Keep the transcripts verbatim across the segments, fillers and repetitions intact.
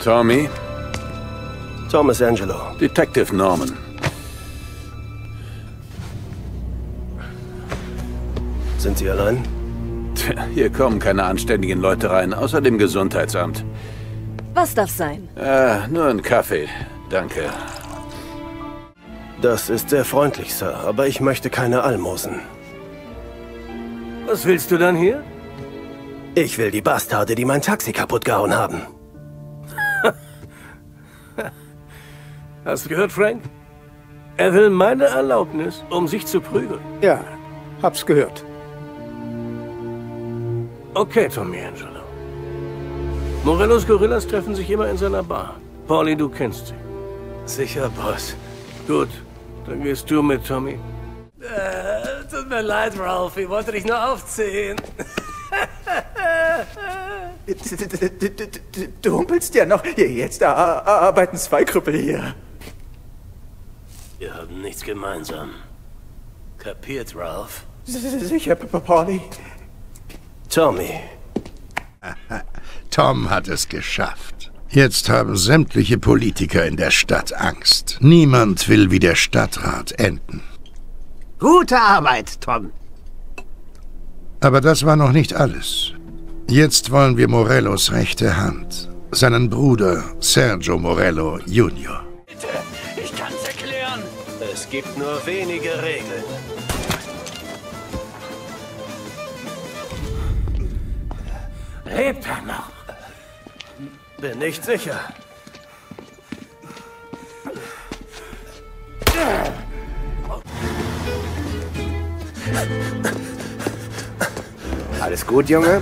Tommy? Thomas Angelo. Detective Norman. Sind Sie allein? Tja, hier kommen keine anständigen Leute rein, außer dem Gesundheitsamt. Was darf sein? Äh, nur ein Kaffee. Danke. Das ist sehr freundlich, Sir, aber ich möchte keine Almosen. Was willst du dann hier? Ich will die Bastarde, die mein Taxi kaputt gehauen haben. Hast du gehört, Frank? Er will meine Erlaubnis, um sich zu prügeln. Ja, hab's gehört. Okay, Tommy Angelo. Morellos Gorillas treffen sich immer in seiner Bar. Pauli, du kennst sie. Sicher, Boss. Gut, dann gehst du mit, Tommy. Äh, tut mir leid, Ralph. Ich wollte dich nur aufziehen. Du humpelst ja noch. Jetzt arbeiten zwei Krüppel hier. Wir haben nichts gemeinsam. Kapiert, Ralph? Sicher, Pauli. Tommy. Tom hat es geschafft. Jetzt haben sämtliche Politiker in der Stadt Angst. Niemand will wie der Stadtrat enden. Gute Arbeit, Tom. Aber das war noch nicht alles. Jetzt wollen wir Morellos rechte Hand. Seinen Bruder Sergio Morello Junior Bitte, ich kann's erklären. Es gibt nur wenige Regeln. Lebt er noch? Bin nicht sicher. Alles gut, Junge?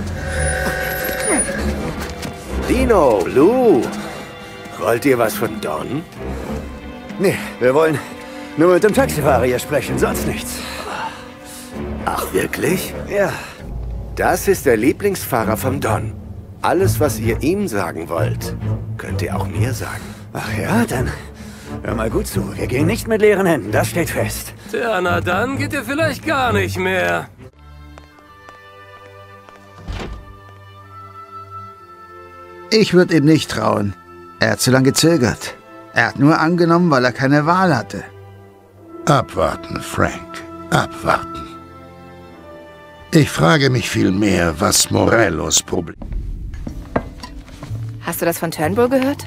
Dino, Lou. Wollt ihr was von Don? Nee, wir wollen nur mit dem Taxifahrer hier sprechen, sonst nichts. Ach, wirklich? Ja. Das ist der Lieblingsfahrer vom Don. Alles, was ihr ihm sagen wollt, könnt ihr auch mir sagen. Ach ja, dann hör mal gut zu. Wir gehen nicht mit leeren Händen, das steht fest. Tja, na dann geht ihr vielleicht gar nicht mehr. Ich würde ihm nicht trauen. Er hat zu lange gezögert. Er hat nur angenommen, weil er keine Wahl hatte. Abwarten, Frank. Abwarten. Ich frage mich vielmehr, was Morellos Problem... Hast du das von Turnbull gehört?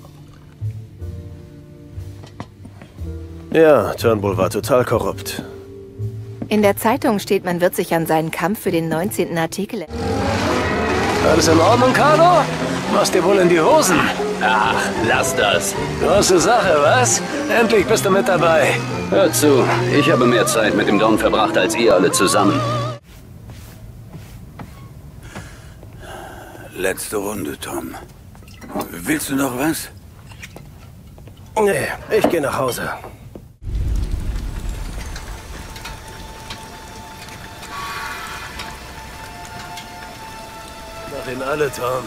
Ja, Turnbull war total korrupt. In der Zeitung steht, man wird sich an seinen Kampf für den neunzehnten Artikel... Alles in Ordnung, Carlo? Machst dir wohl in die Hosen? Ach, lass das. Große Sache, was? Endlich bist du mit dabei. Hör zu, ich habe mehr Zeit mit dem Don verbracht als ihr alle zusammen. Letzte Runde, Tom. Willst du noch was? Nee, ich gehe nach Hause. Mach ihn alle, Tom.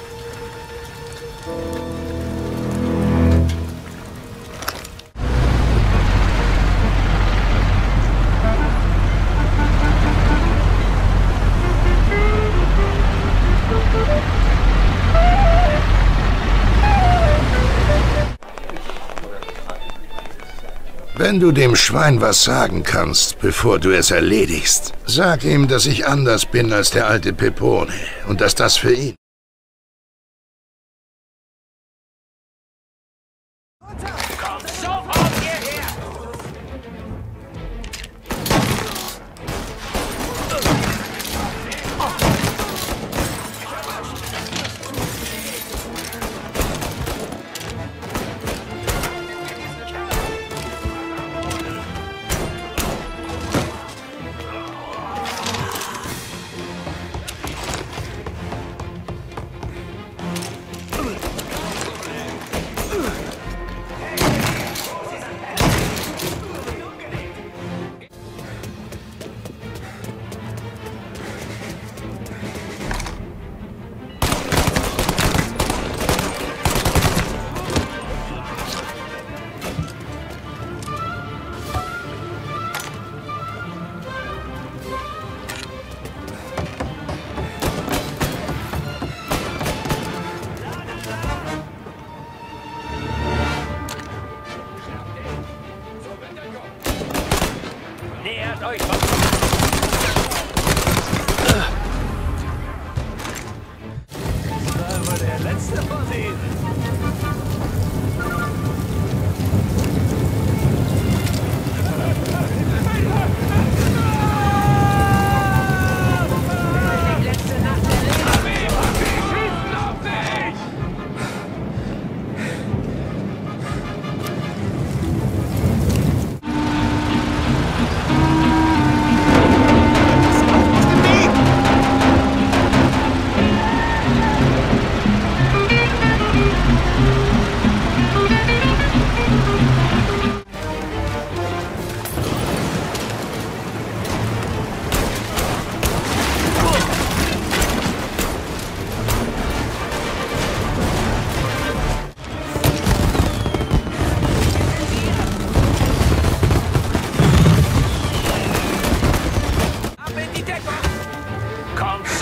Wenn du dem Schwein was sagen kannst, bevor du es erledigst, sag ihm, dass ich anders bin als der alte Pepone und dass das für ihn...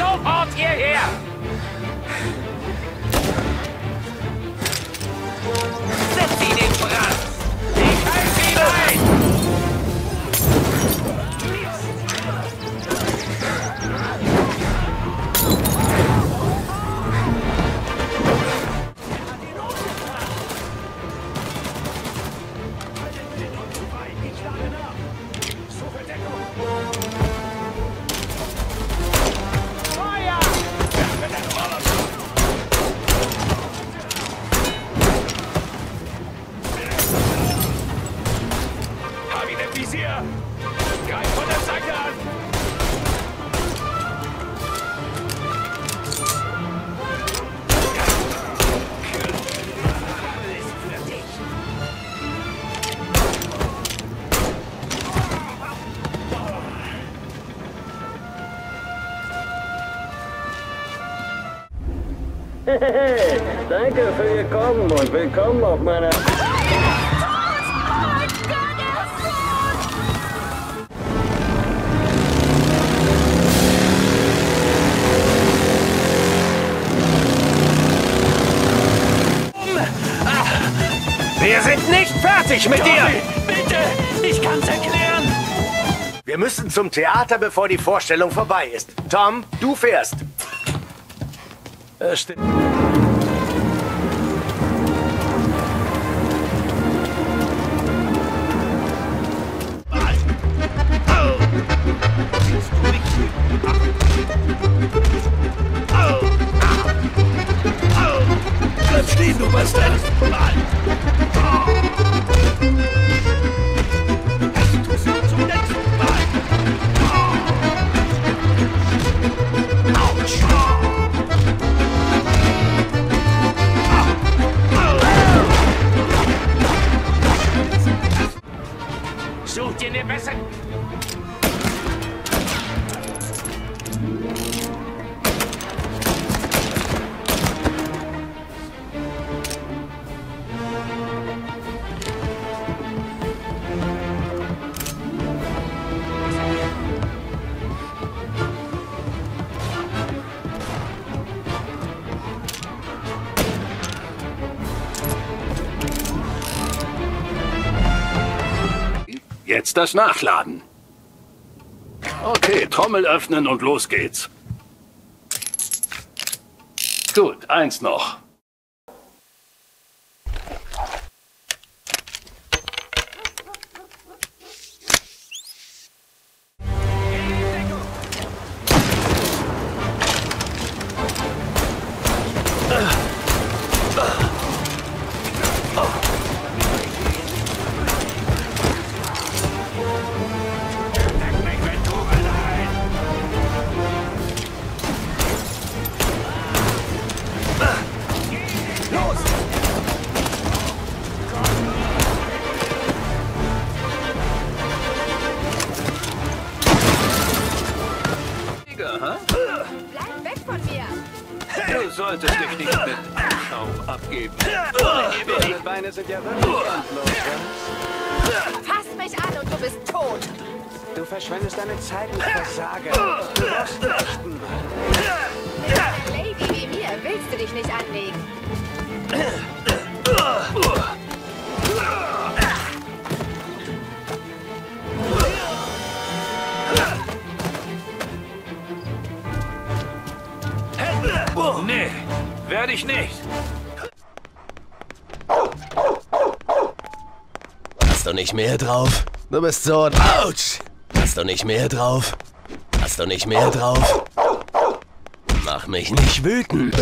sofort hierher! Setz ihn in Brand! Ich halte ihn ein! Greif von der Seite an! Danke für Ihr Kommen und willkommen auf meiner... Wir sind nicht fertig mit dir! Bitte! Ich kann's erklären! Wir müssen zum Theater, bevor die Vorstellung vorbei ist. Tom, du fährst. Äh, stimmt. Bleib stehen, du Bastard! Ich tu's nur zum letzten Mal! Autsch! Such dir eine bessere... Jetzt das Nachladen. Okay, Trommel öffnen und los geht's. Gut, eins noch. Bleib weg von mir! Du solltest dich nicht mit Schaum abgeben. Deine Beine sind ja wirklich endlos, ja? Fass mich an und du bist tot! Du verschwendest deine Zeit mit Versagen. Du brauchst einen echten Mann. Mit einer Lady wie mir willst du dich nicht anlegen. Nee, werde ich nicht. Hast du nicht mehr drauf? Du bist so... Autsch! Hast du nicht mehr drauf? Hast du nicht mehr drauf? Mach mich nicht wütend.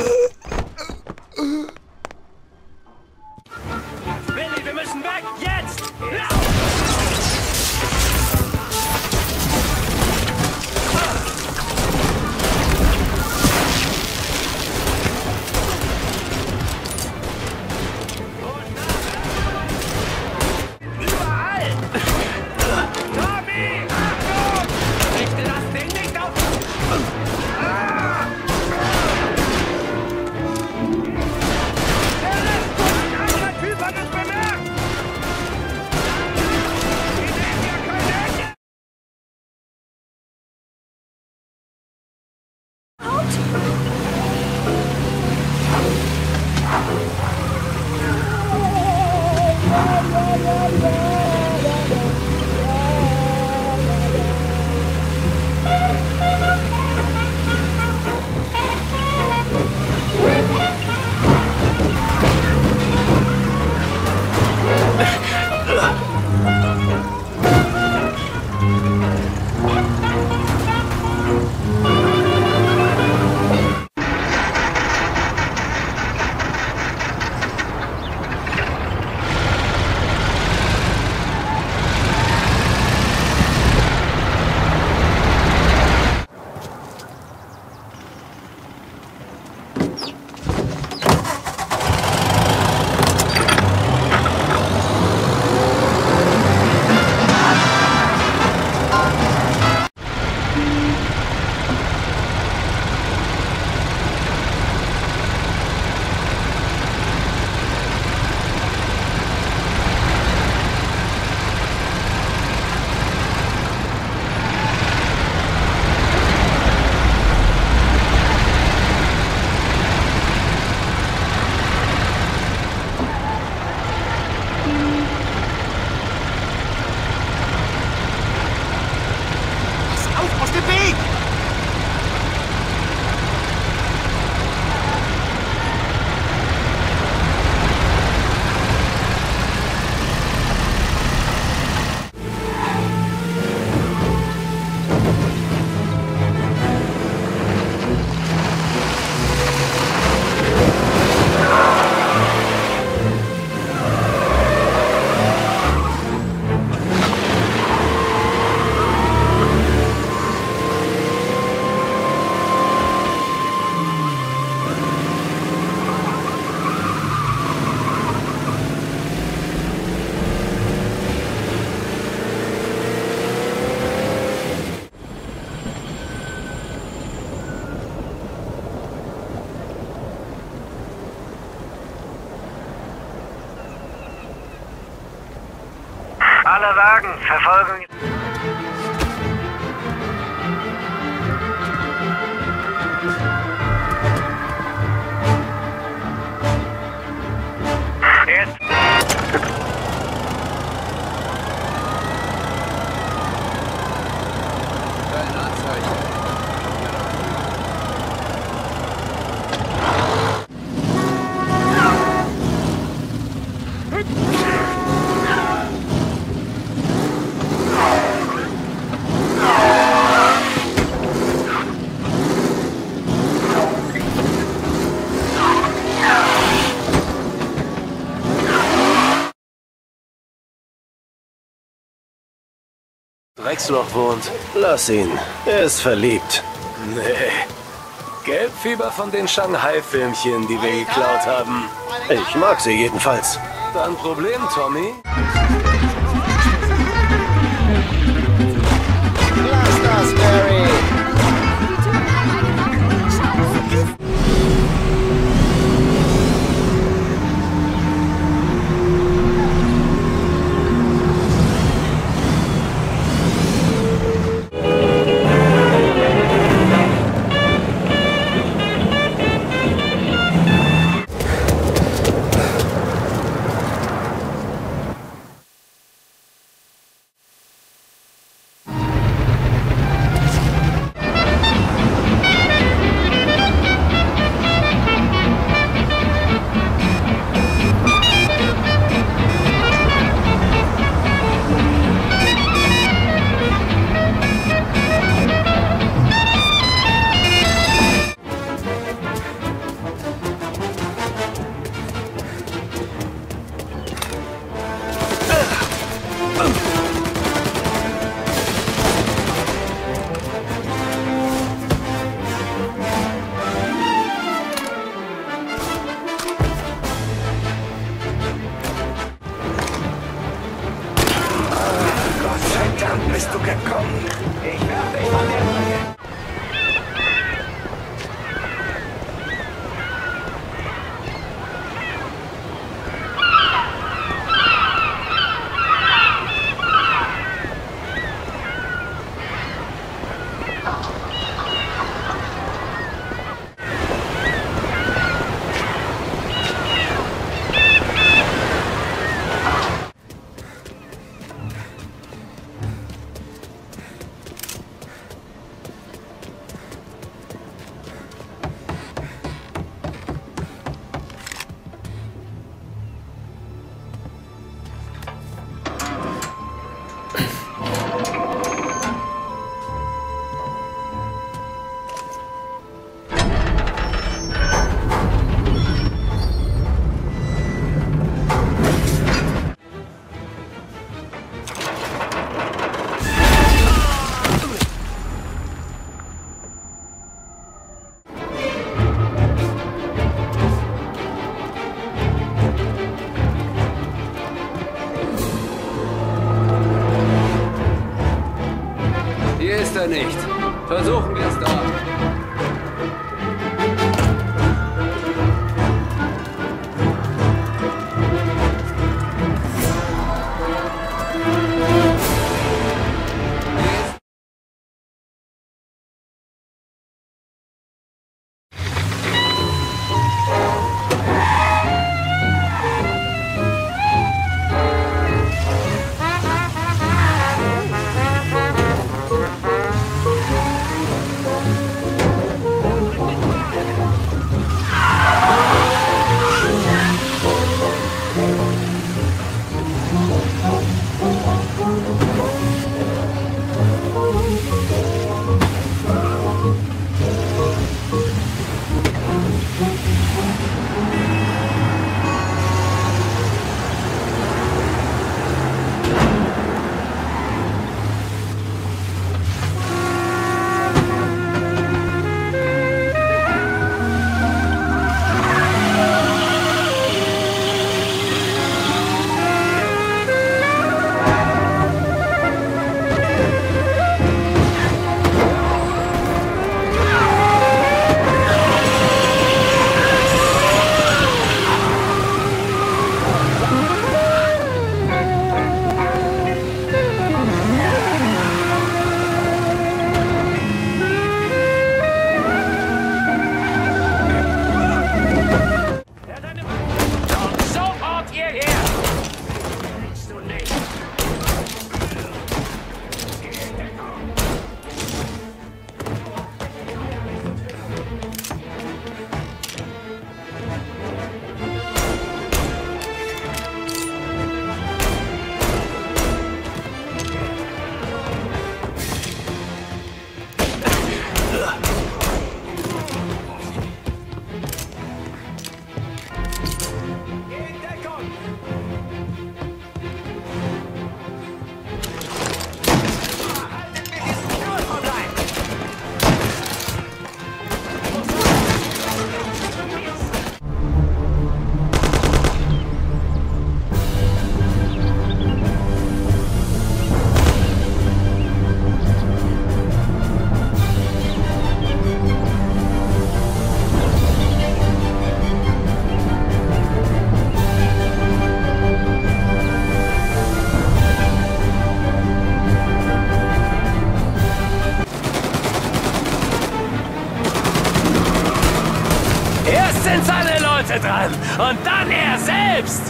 Billy, wir müssen weg! Jetzt! Alle Wagen, Verfolgung. Jetzt. Kein Anzeichen. Drecksloch wohnt. Lass ihn. Er ist verliebt. Nee. Gelbfieber von den Shanghai-Filmchen, die wir geklaut haben. Ich mag sie jedenfalls. Dein Problem, Tommy? Lass das, Barry! oder nicht? Versuchen wir es doch. Sind seine Leute dran und dann er selbst!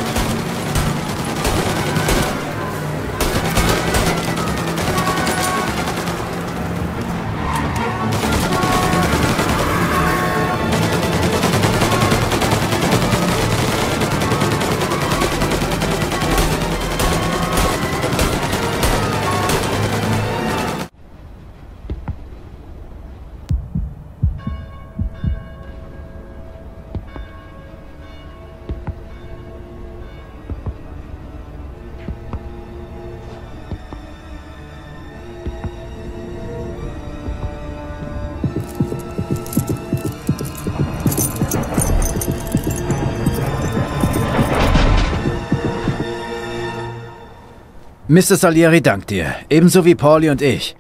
Mister Salieri dankt dir, ebenso wie Paulie und ich.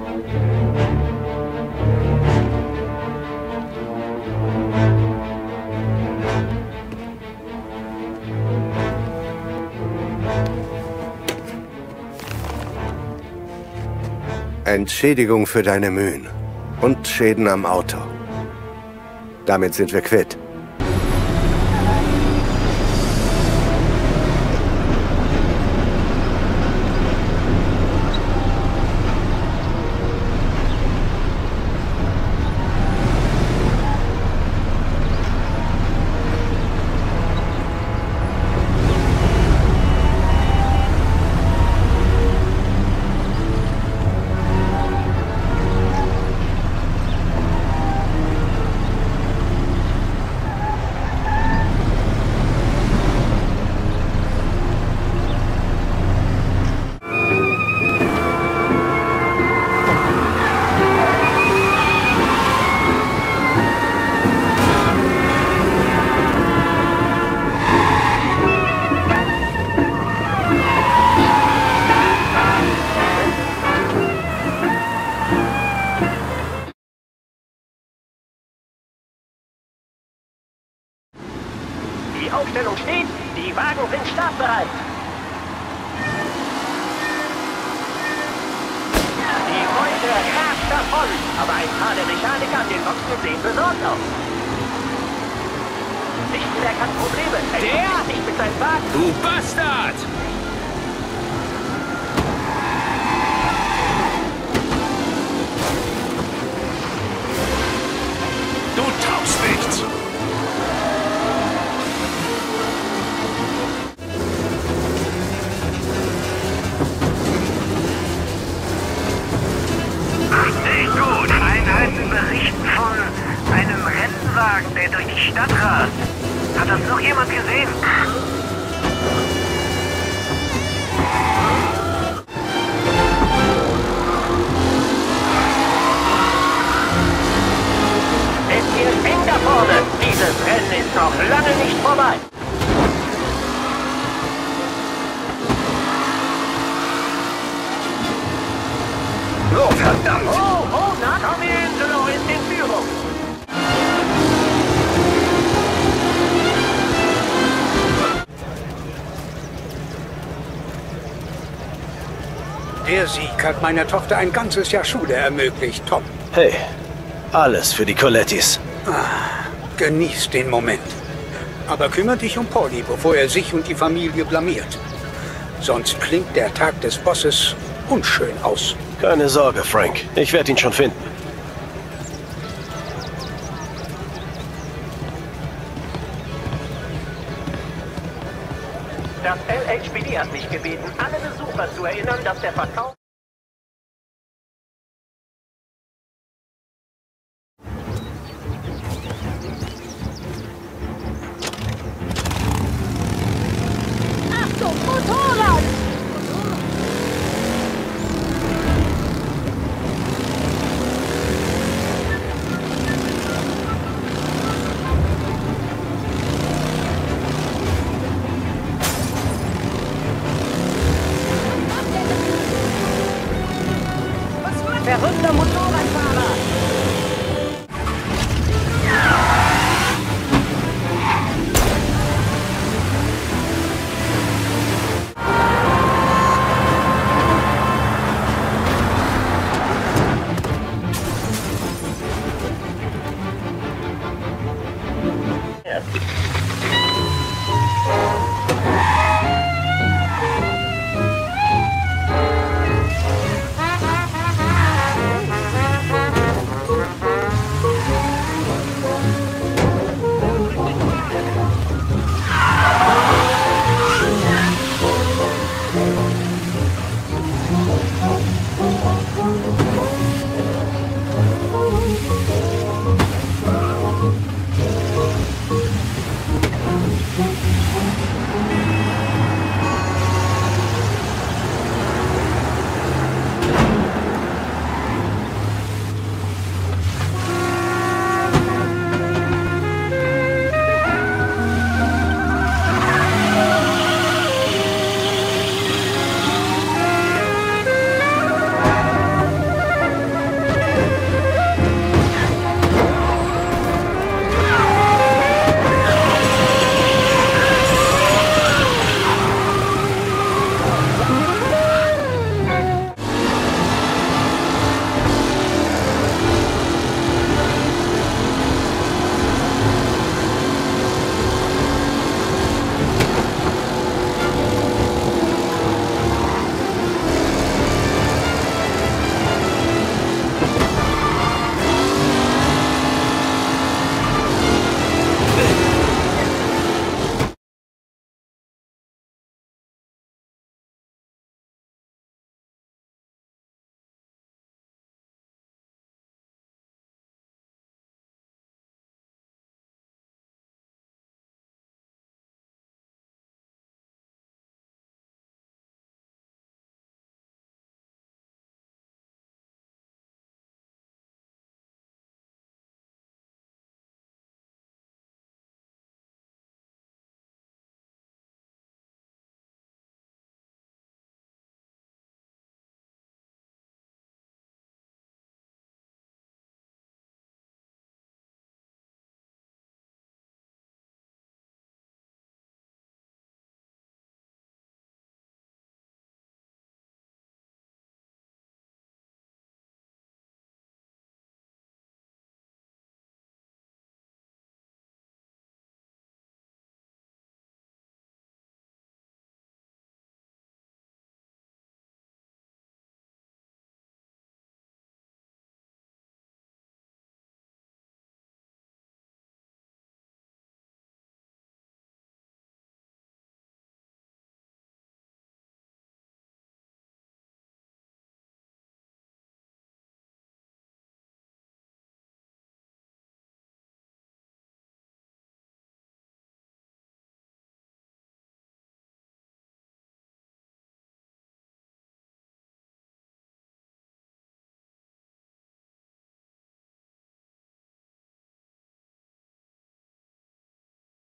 Entschädigung für deine Mühen und Schäden am Auto. Damit sind wir quitt. Aufstellung steht. Die Wagen sind startbereit. Die Beute rast davon, aber ein paar der Mechaniker an den Boxen sehen besorgt aus. Lichtenberg hat Probleme. Er der? Nicht mit seinem Wagen. Du Bastard! Du taugst nichts! Nicht gut. Einheiten berichten von einem Rennwagen, der durch die Stadt rast. Hat das noch jemand gesehen? Es wird eng da vorne. Dieses Rennen ist noch lange nicht vorbei. Oh, verdammt! Oh, oh, na, Tommy Angelo ist in Führung. Der Sieg hat meiner Tochter ein ganzes Jahr Schule ermöglicht, Tom. Hey, alles für die Colettis. Ah, genieß den Moment. Aber kümmere dich um Pauli, bevor er sich und die Familie blamiert. Sonst klingt der Tag des Bosses unschön aus. Keine Sorge, Frank. Ich werde ihn schon finden. Das L H P D hat mich gebeten, alle Besucher zu erinnern, dass der Verkauf... Achtung, Motorrad! Verrückter Motorradfahrer! Ja.